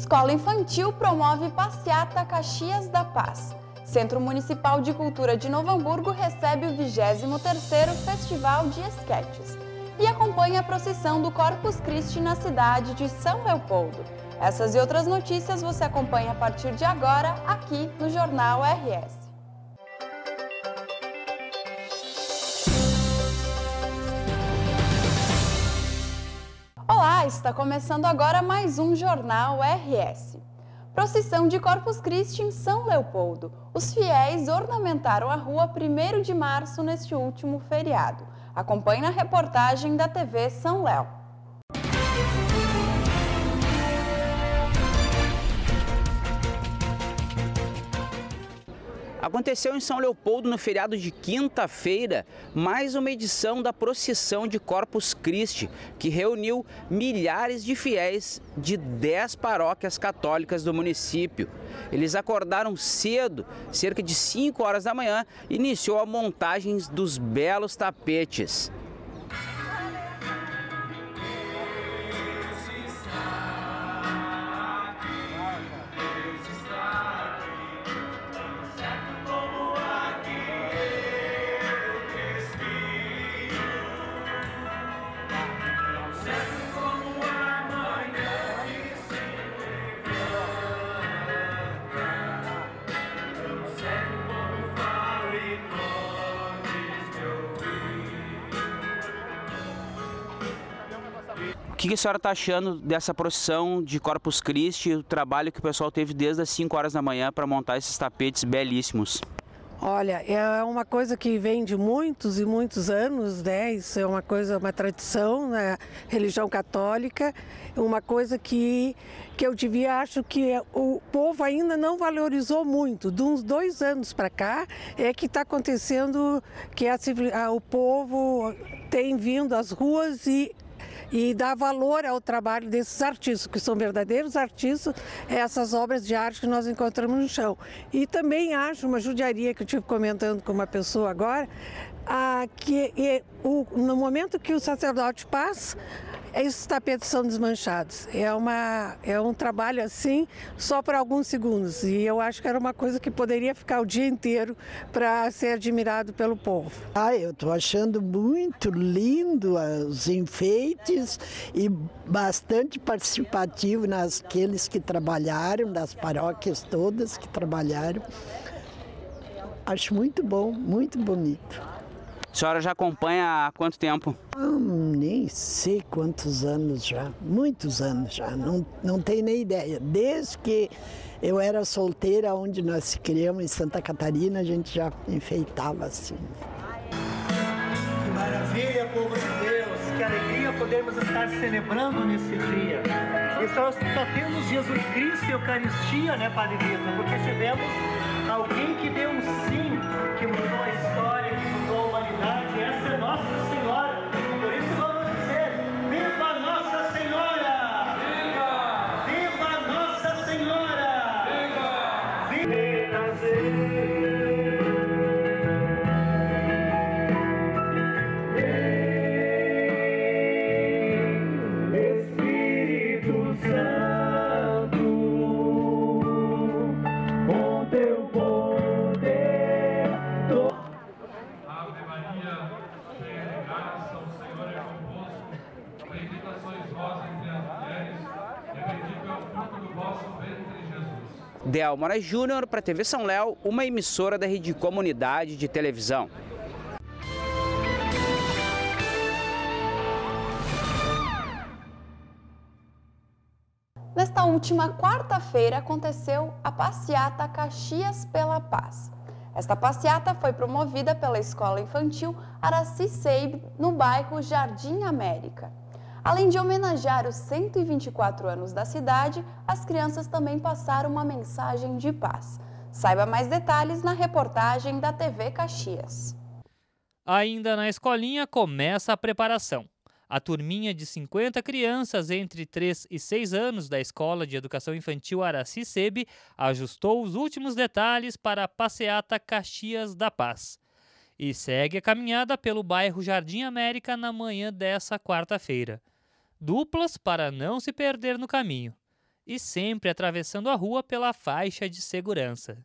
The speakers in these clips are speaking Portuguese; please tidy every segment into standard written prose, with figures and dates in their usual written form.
Escola Infantil promove Passeata Caxias da Paz. Centro Municipal de Cultura de Novo Hamburgo recebe o 23º Festival de Esquetes e acompanha a procissão do Corpus Christi na cidade de São Leopoldo. Essas e outras notícias você acompanha a partir de agora aqui no Jornal RS. Olá, está começando agora mais um Jornal RS. Procissão de Corpus Christi em São Leopoldo. Os fiéis ornamentaram a rua 1º de março neste último feriado. Acompanhe na reportagem da TV São Léo. Aconteceu em São Leopoldo no feriado de quinta-feira mais uma edição da procissão de Corpus Christi, que reuniu milhares de fiéis de 10 paróquias católicas do município. Eles acordaram cedo, cerca de 5 horas da manhã, e iniciou a montagem dos belos tapetes. O que a senhora está achando dessa procissão de Corpus Christi, o trabalho que o pessoal teve desde as 5 horas da manhã para montar esses tapetes belíssimos? Olha, é uma coisa que vem de muitos e muitos anos, né? Isso é uma tradição na religião católica, uma coisa que eu acho que o povo ainda não valorizou muito. De uns 2 anos para cá é que está acontecendo que o povo tem vindo às ruas e dá valor ao trabalho desses artistas, que são verdadeiros artistas, essas obras de arte que nós encontramos no chão. E também acho uma judiaria que eu estive comentando com uma pessoa agora, no momento que o sacerdote passa, esses tapetes são desmanchados. É um trabalho assim, só por alguns segundos. E eu acho que era uma coisa que poderia ficar o dia inteiro para ser admirado pelo povo. Eu estou achando muito lindo os enfeites e bastante participativo naqueles que trabalharam, das paróquias todas que trabalharam. Acho muito bom, muito bonito. A senhora já acompanha há quanto tempo? Nem sei quantos anos já, muitos anos já, não tenho nem ideia. Desde que eu era solteira, onde nós se criamos, em Santa Catarina, a gente já enfeitava assim. Que maravilha, povo de Deus, que alegria podermos estar celebrando nesse dia. E só temos Jesus Cristo e Eucaristia, né, Padre Vitor? Porque tivemos alguém que deu um sim, que mudou a história, que mudou a humanidade. Essa é Nossa Senhora. Por isso vamos dizer: viva Nossa Senhora! Viva! Viva Nossa Senhora! Viva! Viva! Delmora Júnior para a TV São Léo, uma emissora da Rede Comunidade de Televisão. Nesta última quarta-feira aconteceu a Passeata Caxias pela Paz. Esta passeata foi promovida pela Escola Infantil Araci Seib, no bairro Jardim América. Além de homenagear os 124 anos da cidade, as crianças também passaram uma mensagem de paz. Saiba mais detalhes na reportagem da TV Caxias. Ainda na escolinha começa a preparação. A turminha de 50 crianças entre 3 e 6 anos da Escola de Educação Infantil Araci Seib ajustou os últimos detalhes para a Passeata Caxias da Paz. E segue a caminhada pelo bairro Jardim América na manhã dessa quarta-feira. Duplas para não se perder no caminho. e sempre atravessando a rua pela faixa de segurança.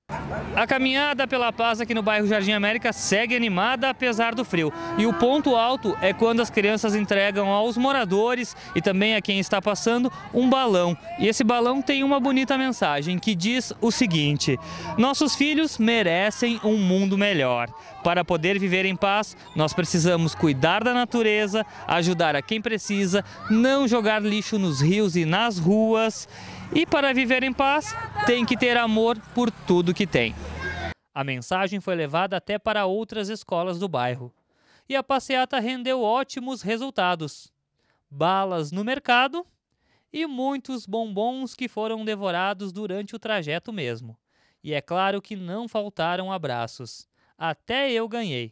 A caminhada pela paz aqui no bairro Jardim América segue animada apesar do frio. E o ponto alto é quando as crianças entregam aos moradores e também a quem está passando um balão. E esse balão tem uma bonita mensagem que diz o seguinte: nossos filhos merecem um mundo melhor. Para poder viver em paz, nós precisamos cuidar da natureza, ajudar a quem precisa, não jogar lixo nos rios e nas ruas. E para viver em paz, tem que ter amor por tudo que tem. A mensagem foi levada até para outras escolas do bairro. E a passeata rendeu ótimos resultados. Balas no mercado e muitos bombons que foram devorados durante o trajeto mesmo. E é claro que não faltaram abraços. Até eu ganhei.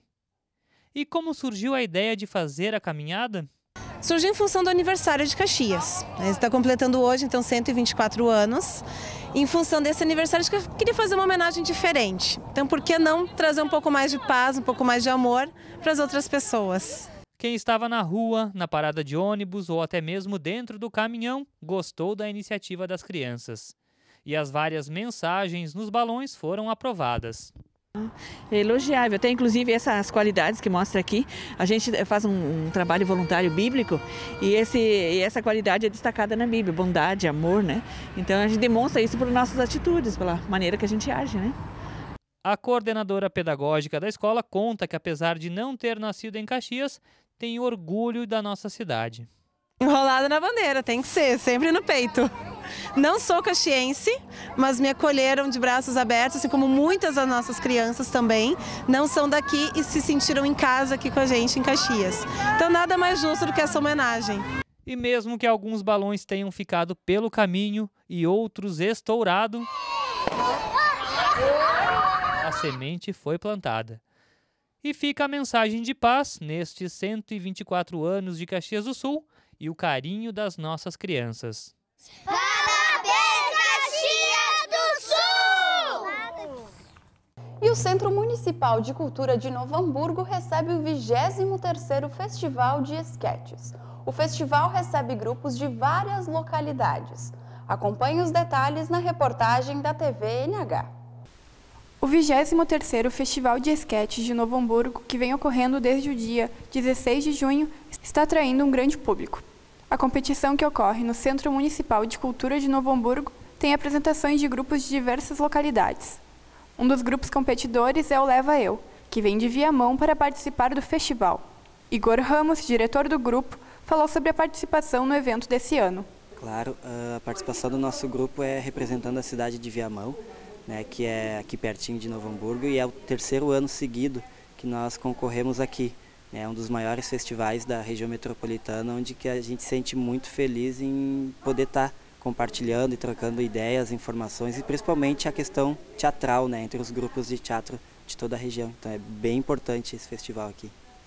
E como surgiu a ideia de fazer a caminhada? Surgiu em função do aniversário de Caxias. Ele está completando hoje, então, 124 anos. Em função desse aniversário, eu queria fazer uma homenagem diferente. Então, por que não trazer um pouco mais de paz, um pouco mais de amor para as outras pessoas? Quem estava na rua, na parada de ônibus ou até mesmo dentro do caminhão, gostou da iniciativa das crianças. E as várias mensagens nos balões foram aprovadas. É elogiável, até inclusive essas qualidades que mostra aqui. A gente faz um trabalho voluntário bíblico e essa qualidade é destacada na Bíblia, bondade, amor, né? Então a gente demonstra isso por nossas atitudes, pela maneira que a gente age, né? A coordenadora pedagógica da escola conta que, apesar de não ter nascido em Caxias, tem orgulho da nossa cidade. Enrolada na bandeira, tem que ser, sempre no peito. Não sou caxiense, mas me acolheram de braços abertos, assim como muitas das nossas crianças também não são daqui e se sentiram em casa aqui com a gente em Caxias. Então nada mais justo do que essa homenagem. E mesmo que alguns balões tenham ficado pelo caminho e outros estourado, a semente foi plantada. E fica a mensagem de paz nestes 124 anos de Caxias do Sul e o carinho das nossas crianças. Parabéns, Caxias do Sul! E o Centro Municipal de Cultura de Novo Hamburgo recebe o 23º Festival de Esquetes. O festival recebe grupos de várias localidades. Acompanhe os detalhes na reportagem da TV NH. O 23º Festival de Esquetes de Novo Hamburgo, que vem ocorrendo desde o dia 16 de junho, está atraindo um grande público. A competição, que ocorre no Centro Municipal de Cultura de Novo Hamburgo, tem apresentações de grupos de diversas localidades. Um dos grupos competidores é o Leva Eu, que vem de Viamão para participar do festival. Igor Ramos, diretor do grupo, falou sobre a participação no evento desse ano. Claro, a participação do nosso grupo é representando a cidade de Viamão, né, que é aqui pertinho de Novo Hamburgo, e é o 3º ano seguido que nós concorremos aqui. É um dos maiores festivais da região metropolitana, onde que a gente se sente muito feliz em poder estar compartilhando e trocando ideias, informações e principalmente a questão teatral, né, entre os grupos de teatro de toda a região. Então é bem importante esse festival aqui.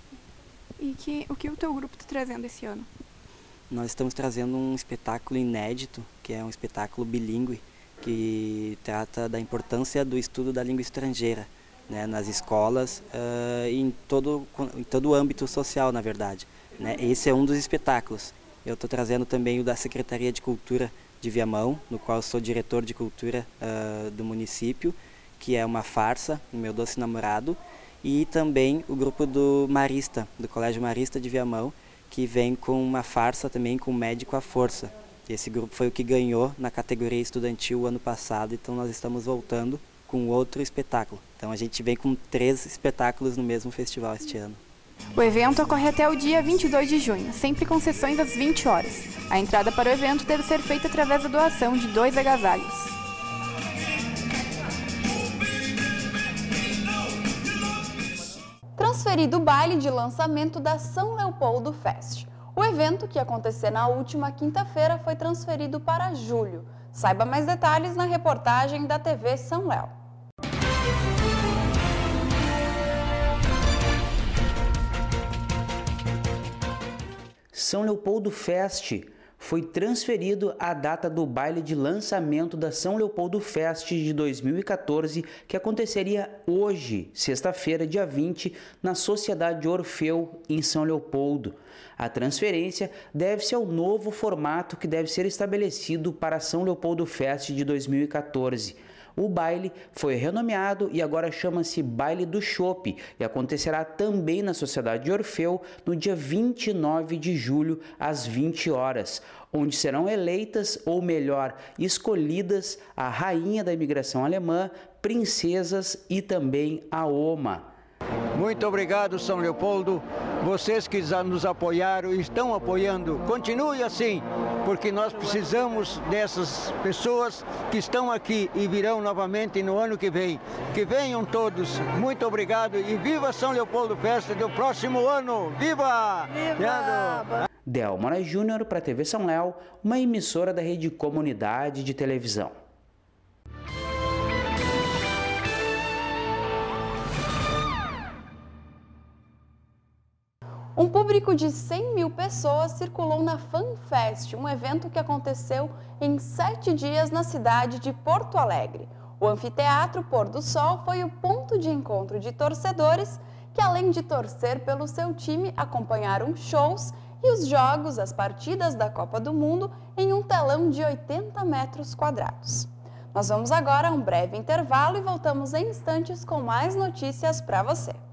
E o que o teu grupo está trazendo esse ano? Nós estamos trazendo um espetáculo inédito, que é um espetáculo bilíngue, que trata da importância do estudo da língua estrangeira, né, nas escolas e em todo o âmbito social, na verdade. Né? Esse é um dos espetáculos. Eu estou trazendo também o da Secretaria de Cultura de Viamão, no qual eu sou diretor de cultura do município, que é uma farsa, o Meu Doce Namorado, e também o grupo do Marista, do Colégio Marista de Viamão, que vem com uma farsa também com Médico à Força. Esse grupo foi o que ganhou na categoria estudantil ano passado, então nós estamos voltando com outro espetáculo. Então a gente vem com 3 espetáculos no mesmo festival este ano. O evento ocorre até o dia 22 de junho, sempre com sessões às 20 horas. A entrada para o evento deve ser feita através da doação de 2 agasalhos. Transferido o baile de lançamento da São Leopoldo Fest. O evento, que ia acontecer na última quinta-feira, foi transferido para julho. Saiba mais detalhes na reportagem da TV São Léo. São Leopoldo Fest foi transferido a data do baile de lançamento da São Leopoldo Fest de 2014, que aconteceria hoje, sexta-feira, dia 20, na Sociedade Orfeu, em São Leopoldo. A transferência deve-se ao novo formato que deve ser estabelecido para a São Leopoldo Fest de 2014. O baile foi renomeado e agora chama-se Baile do Chopp e acontecerá também na Sociedade Orfeu no dia 29 de julho, às 20 horas, onde serão eleitas, ou melhor, escolhidas, a rainha da imigração alemã, princesas e também a Oma. Muito obrigado, São Leopoldo. Vocês que nos apoiaram e estão apoiando, continue assim, porque nós precisamos dessas pessoas que estão aqui e virão novamente no ano que vem. Que venham todos. Muito obrigado e viva São Leopoldo Festa do próximo ano. Viva! Viva! Delmora Júnior para a TV São Léo, uma emissora da Rede Comunidade de Televisão. Um público de 100 mil pessoas circulou na FanFest, um evento que aconteceu em 7 dias na cidade de Porto Alegre. O Anfiteatro Pôr do Sol foi o ponto de encontro de torcedores que, além de torcer pelo seu time, acompanharam shows e os jogos, as partidas da Copa do Mundo em um telão de 80 metros quadrados. Nós vamos agora a um breve intervalo e voltamos em instantes com mais notícias para você.